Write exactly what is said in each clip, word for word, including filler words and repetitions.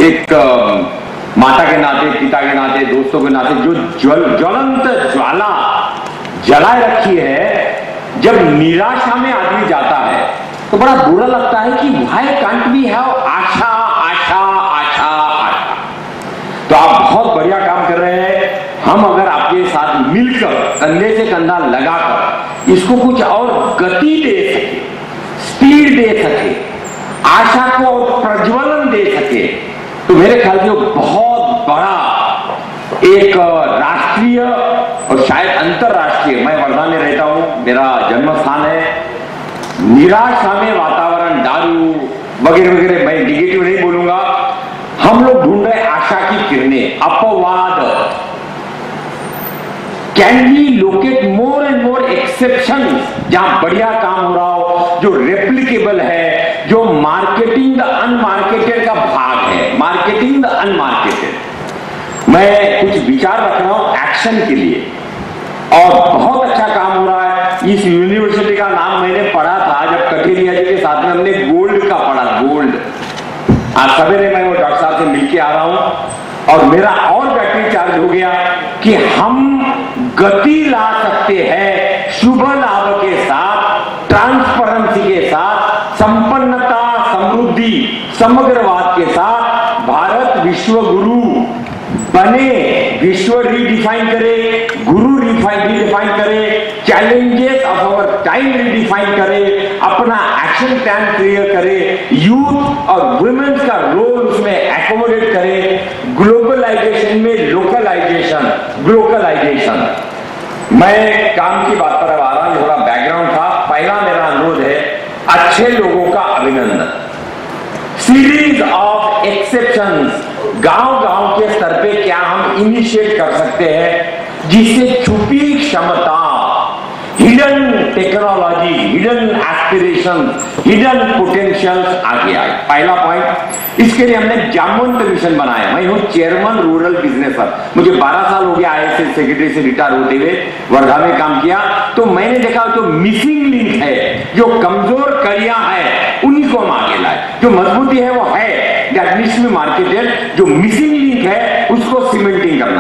एक माता के नाते, पिता के नाते, दोस्तों के नाते जो ज्वल ज्वलंत ज्वाला जलाए रखी है, जब निराशा में आदमी जाता है तो बड़ा बुरा लगता है कि व्हाई कांट वी हैव आशा आशा आशा आशा। तो आप बहुत बढ़िया काम कर रहे हैं। हम अगर आपके साथ मिलकर कंधे से कंधा लगाकर इसको कुछ और गति दे सके, स्पीड दे सके, आशा को और प्रज्वलन दे सके, तो मेरे ख्याल से बहुत बड़ा एक राष्ट्रीय और शायद अंतरराष्ट्रीय, मैं वर्धा में रहता हूं, मेरा जन्म स्थान है, निराशा में वातावरण, दारू वगैरह वगैरह, मैं निगेटिव नहीं बोलूंगा, हम लोग ढूंढ रहे आशा की किरणें, अपवाद। Can we locate more and more exception जहां बढ़िया काम हो रहा हो, जो रेप्लिकेबल है, जो मार्केटिंग द अनमार्केटेड का भाग है, मार्केटिंग द अनमार्केटेड। मैं कुछ विचार रख रहा हूं एक्शन के लिए और बहुत अच्छा काम हो रहा है। इस यूनिवर्सिटी का नाम मैंने पढ़ा था जब कठेरिया जी के साथ में हमने गोल्ड का पढ़ा, गोल्ड। आज सवेरे मैं वो डॉक्टर साहब से मिलके आ रहा हूं और मेरा और बैटरी चार्ज हो गया कि हम गति ला सकते हैं शुभ लाभ के साथ, ट्रांसपेरेंसी के साथ, संपन्नता, समृद्धि, समग्रवाद के साथ। भारत विश्व गुरु बने, विश्व रीडिफाइन करे, गुरु रिफाइन रीडिफाइन करे, challenges of our time redefine करे, अपना एक्शन प्लान क्लियर करे, यूथ और वुमेन्स का रोल उसमें एकोमोडेट करे, ग्लोबलाइजेशन में लोकलाइजेशन, ग्लोकलाइजेशन। मैं काम की बात पर आ रहा हूं, थोड़ा बैकग्राउंड था। पहला मेरा अनुरोध है, अच्छे लोगों का अभिनंदन। सीरीज ऑफ एक्सेप्शंस, गांव गांव के स्तर पे क्या हम इनिशिएट कर सकते हैं जिससे छुपी क्षमता, hidden technology, hidden aspiration, hidden potentials आगे आए। पहला पॉइंट, इसके लिए हमने जामवंत मिशन बनाया। मैं हूं चेयरमैन रूरल बिजनेसर, मुझे बारह साल हो गया आईएएस सेक्रेटरी से रिटायर होते हुए, वर्धा में काम किया। तो मैंने देखा जो मिसिंग लिंक है, जो कमजोर कड़ियां है, उन्हीं को हम आगे लाए। जो मजबूती है वो है that needs to be marketed, जो मिसिंग लिंक है उसको सीमेंटिंग करना।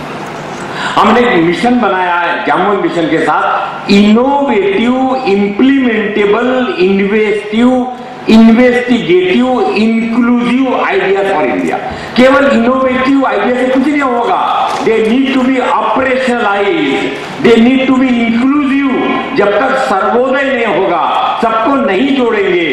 हमने एक मिशन बनाया है जामुन मिशन के साथ, innovative, implementable, investive, investigative, inclusive ideas for India. केवल इनोवेटिव आइडिया से कुछ नहीं होगा, they need to be operationalise, they need to be inclusive. जब तक सर्वोदय नहीं होगा, सबको नहीं जोड़ेंगे,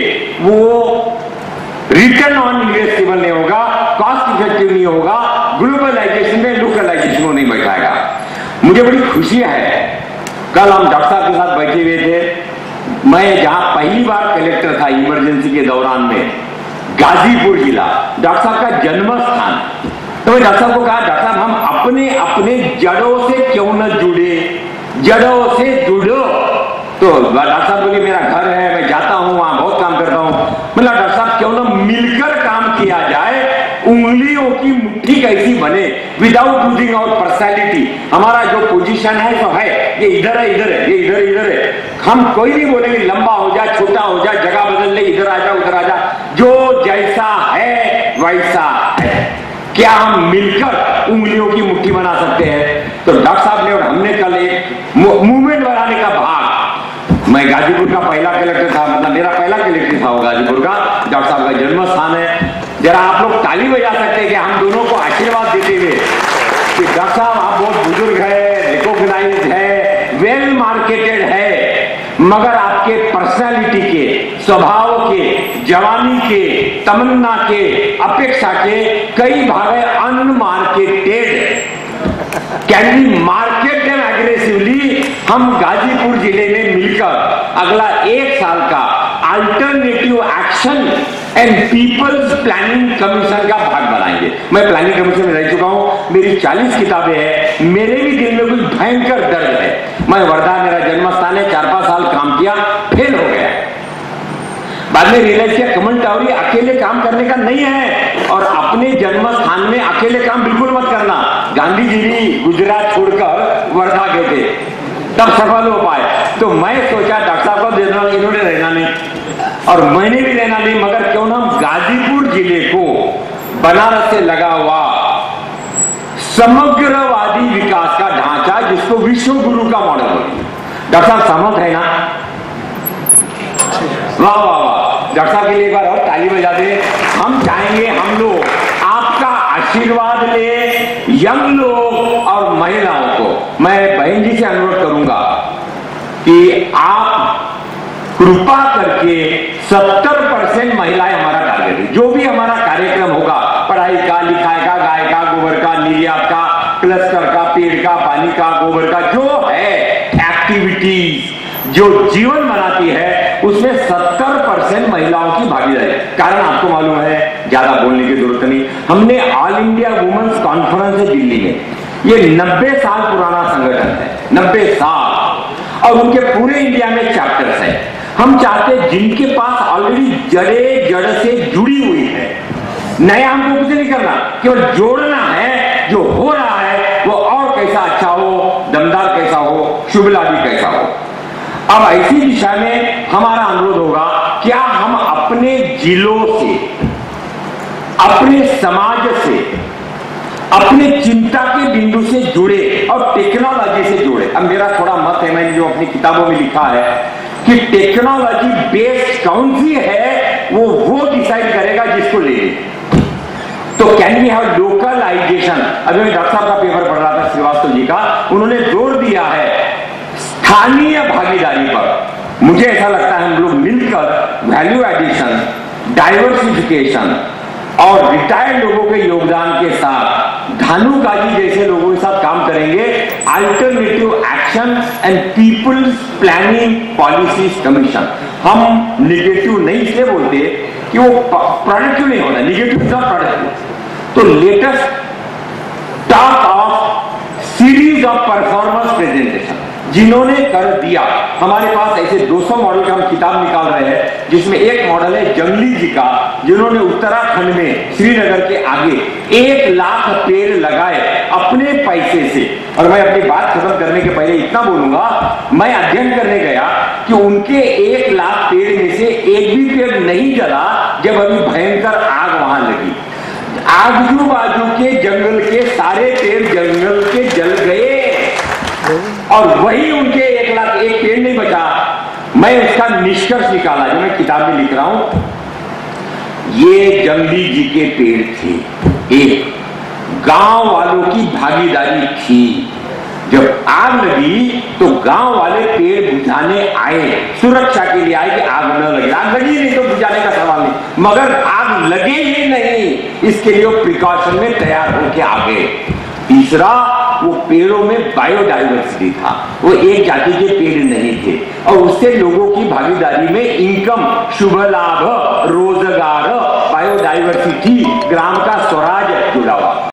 वो रिटर्न ऑन इन्वेस्टेबल नहीं होगा, कॉस्ट इफेक्टिव नहीं होगा, ग्लोबलाइजेशन में लोकलाइजेशन को नहीं बैठाएगा। मुझे बड़ी खुशी है, कल हम डॉक्टर साहब के साथ बैठे हुए थे। मैं जहां पहली बार कलेक्टर था इमरजेंसी के दौरान में, गाजीपुर जिला, डॉक्टर साहब का जन्म स्थान। तो मैं डॉक्टर साहब को कहा, डॉक्टर साहब हम अपने अपने जड़ों से क्यों न जुड़े, जड़ों से जुड़ो। तो डॉक्टर साहब बोले मेरा घर है, मैं जाता हूं वहां बहुत काम करता हूं। मतलब डॉक्टर साहब क्यों ना मिलकर काम किया जाए, उंगलियों की मुट्ठी कैसी बने, विदाउट लूजिंग आवर पर्सनैलिटी। हमारा जो पोजीशन है तो है, ये इधर है, इधर है, ये इधर इधर है। हम कोई नहीं बोलेंगे लंबा हो जाए, छोटा हो जाए, जगह बदल ले, इधर आ जा, उधर आ जा, जो जैसा है वैसा है। क्या हम मिलकर उंगलियों की मुट्ठी बना सकते हैं? तो डॉक्टर साहब ने और हमने कल एक मूवमेंट बनाने का भाग, मैं गाजीपुर का पहला कलेक्टर था, मतलब मेरा पहला कलेक्टर था वो गाजीपुर का, डॉक्टर साहब का जन्म स्थान है। जरा आप लोग ताली बजा सकते हैं कि हम दोनों को आशीर्वाद देते हुए कि डॉक्टर साहब आप बहुत बुजुर्ग है, रिकॉग्नाइज है, वेल मार्केटेड है, मगर आपके पर्सनालिटी के, स्वभाव के, जवानी के, तमन्ना के, अपेक्षा के कई भाग है unmarketed. Can we market them aggressively? हम गाजीपुर जिले में मिलकर अगला एक साल का alternative action and people's planning commission का भाग बनाएंगे। मैं प्लानिंग कमीशन में रह चुका हूं, मेरी चालीस किताबें हैं, मेरे भी दिल में कुछ भयंकर दर्द है। मैं वर्धा, मेरा जन्म स्थान है, चार पांच साल काम किया, फेल हो गया। बाद में रियलाइज किया कमल टावरी अकेले काम करने का नहीं है, और अपने जन्म स्थान में अकेले काम बिल्कुल मत करना। गांधी जी भी गुजरात छोड़कर वर्धा गए थे, तब सफल हो पाए। तो मैं सोचा डॉक्टर साहब को देना, इन्होंने रहना नहीं और मैंने भी रहना नहीं, मगर क्यों ना हम गाजीपुर जिले को बनारस से लगा हुआ समग्रवादी विकास का ढांचा, जिसको विश्व गुरु का मॉडल बोलते हैं। डॉक्टर साहब सहमत है ना? वाह वाह वाह, डॉक्टर साहब के लिए एक बार और ताली बजा दे। हम चाहेंगे हम लोग आपका आशीर्वाद ले, यंग लोग और महिलाओं को मैं बहन जी से अनुरोध करूंगा कि आप कृपा करके सत्तर परसेंट महिलाएं हमारा टारगेट है। जो भी हमारा कार्यक्रम होगा, पढ़ाई का, लिखाई का, गाय का, गोबर का, निर्यात का, क्लस्टर का, पेड़ का, पानी का, गोबर का, जो है एक्टिविटीज जो जीवन बनाती है, उसमें सत्तर परसेंट महिलाओं की भागीदारी। कारण आपको मालूम है, ज्यादा बोलने की जरूरत नहीं, हमने ऑल इंडिया वुमेन्स कॉन्फ्रेंस है दिल्ली में, ये नब्बे साल पुराना संगठन है, नब्बे साल, और उनके पूरे इंडिया में चैप्टर्स है। हम चाहते हैं जिनके पास ऑलरेडी जड़े जड़ से जुड़ी हुई है, नया हमको कुछ नहीं करना, केवल जोड़ना है, जो हो रहा है वो और कैसा अच्छा हो, दमदार कैसा हो, शुभलाभी कैसा हो। अब ऐसी दिशा में हमारा अनुरोध होगा, क्या हम अपने जिलों से, अपने समाज से, अपने चिंता के बिंदु से जुड़े और टेक्नोलॉजी से जुड़े। अब मेरा थोड़ा मत है, मैंने जो अपनी किताबों में लिखा है कि टेक्नोलॉजी बेस्ड कौन सी है, वो वो डिसाइड करेगा जिसको ले। तो कैन वी हैव लोकलाइजेशन। अभी मैं डॉक्टर साहब का पेपर पढ़ रहा था श्रीवास्तव जी का, उन्होंने जोर दिया है स्थानीय भागीदारी पर। मुझे ऐसा लगता है हम लोग मिलकर वैल्यू एडिशन, डाइवर्सिफिकेशन और रिटायर्ड लोगों के योगदान के साथ, धानु काजी जैसे लोगों के साथ काम करेंगे। Alternative action and people's planning policies commission. हम निगेटिव नहीं इसलिए बोलते कि वो प्रोडक्टिव नहीं होता, निगेटिव इज नॉट प्रोडक्टिव। तो latest talk of series of performance presentation जिन्होंने कर दिया। हमारे पास ऐसे दो सौ मॉडल का हम किताब निकाल रहे हैं, जिसमें एक मॉडल है जंगली जी का, जिन्होंने उत्तराखंड में श्रीनगर के आगे एक लाख पेड़ लगाए अपने पैसे से। और मैं अपनी बात खत्म करने के पहले इतना बोलूंगा, मैं अध्ययन करने गया कि उनके एक लाख पेड़ में से एक भी पेड़ नहीं जला जब अभी भयंकर आग वहां लगी। आजू बाजू के जंगल के सारे पेड़ जंगल के जल गए और वही उनके एक लाख एक पेड़ नहीं बचा। मैं उसका निष्कर्ष निकाला जो मैं किताब में लिख रहा हूं। ये जंगली जी के पेड़ थे, एक गांव वालों की भागीदारी थी। जब आग लगी तो गांव वाले पेड़ बुझाने आए, सुरक्षा के लिए आए कि आग न लगे। आग लगी नहीं तो बुझाने का सवाल नहीं, मगर आग लगे ही नहीं इसके लिए वो प्रिकॉशन में तैयार होके आ गए। तीसरा, वो पेड़ों में बायोडाइवर्सिटी था, वो एक जाति के पेड़ नहीं थे और उससे लोगों की भागीदारी में इनकम, शुभ लाभ, रोजगार, बायोडाइवर्सिटी, ग्राम का स्वराज जुड़ा हुआ